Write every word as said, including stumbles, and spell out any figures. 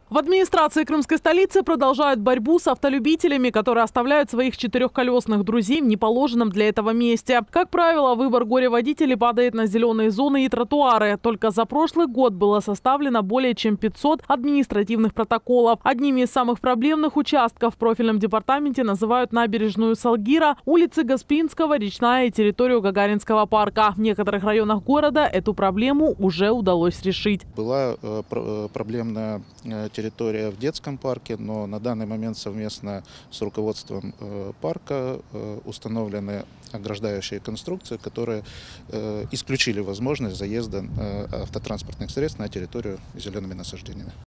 В администрации крымской столицы продолжают борьбу с автолюбителями, которые оставляют своих четырехколесных друзей в неположенном для этого месте. Как правило, выбор горе-водителей падает на зеленые зоны и тротуары. Только за прошлый год было составлено более чем пятьсот административных протоколов. Одними из самых проблемных участков в профильном департаменте называют набережную Салгира, улицы Гаспринского, Речная и территорию Гагаринского парка. В некоторых районах города эту проблему уже удалось решить. Была э, проблемная э, территория в детском парке, но на данный момент совместно с руководством э, парка э, установлены ограждающие конструкции, которые э, исключили возможность заезда э, автотранспортных средств на территорию с зелеными насаждениями.